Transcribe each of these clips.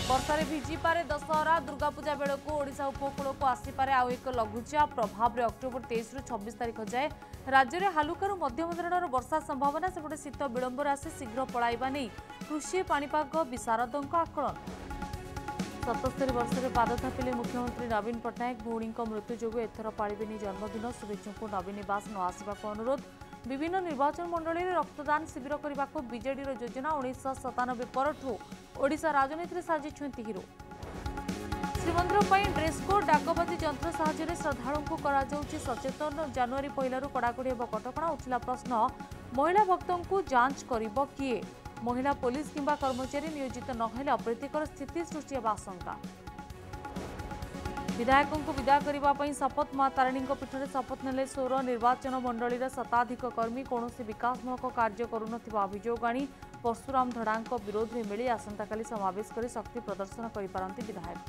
वर्षारे भिजी पारे दशहरा दुर्गा पूजा बेलू ओडिशा उपकूल को आसीपारे आउ एक लघुचाप प्रभाव में अक्टोबर 23 रु 26 तारिख जाए राज्य में हालुकारु मध्यम धरणर वर्षा संभावना सेपटे शीत विलंबर आसी शीघ्र पड़ाइबा नहीं कृषि पाणीपाग विशारदों आकलन 77 वर्ष में पाद थापिले मुख्यमंत्री नवीन पट्टनायक भौणी मृत्यु जो एथर पाड़ेनि जन्मदिन शुभेच्छुक नवीन निवास न आसवाक अनुरोध विभिन्न निर्वाचन मंडल में रक्तदान शिविर करने को बीजेडी योजना 1997 परठू ओडिशा राजनीति साजिछंती हिरो श्रीमंदिर ड्रेस कोड डाकबाजी जंत्र साहाय्य श्रद्धालु को सचेतन जनवरी 1 कड़ाकड़ी कटकणा उठिला प्रश्न महिला भक्तों को जांच करिबो किए महिला पुलिस किंबा कर्मचारी नियोजित नहेले अप्रीतिकर स्थिति सृष्टि आशंका विधायकों को विदा करने शपथ मां तारिणी पीठ में शपथ नेले 16 निर्वाचन मंडल शताधिक कर्मी कौन विकासमूलक कार्य करुनथिबा अभियोग आनी परशुराम धड़ा विरोध में मिली आसंताकाली समावेश कर शक्ति प्रदर्शन करिपारंती विधायक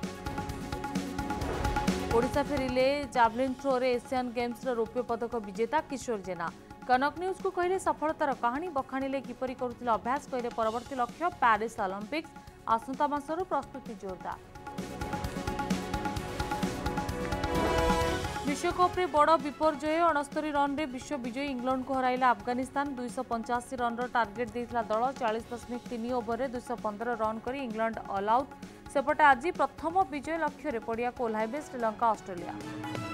ओडिशा फेरिले जावलिन थ्रो रे एशियन गेम्स रौप्य पदक विजेता किशोर जेना कनक न्यूज को कहले सफलतार कहानी बखाणिले किपरि करुथिले अभ्यास कहले परवर्ती लक्ष्य पेरिस ओलंपिक्स आसंता मासर प्रस्तुति जोरदार विश्वकप रे बड़ विपर्जय 69 रन रे विश्व विजयी इंग्लैंड को हराइला अफगानिस्तान 285 रन टार्गेट देइथिला दल 40.3 ओवर रे 215 रन करी इंग्लैंड ऑल आउट सेपटे आज प्रथम विजय लक्ष्य रे पड़िया को ओह्लाइबे श्रीलंका ऑस्ट्रेलिया।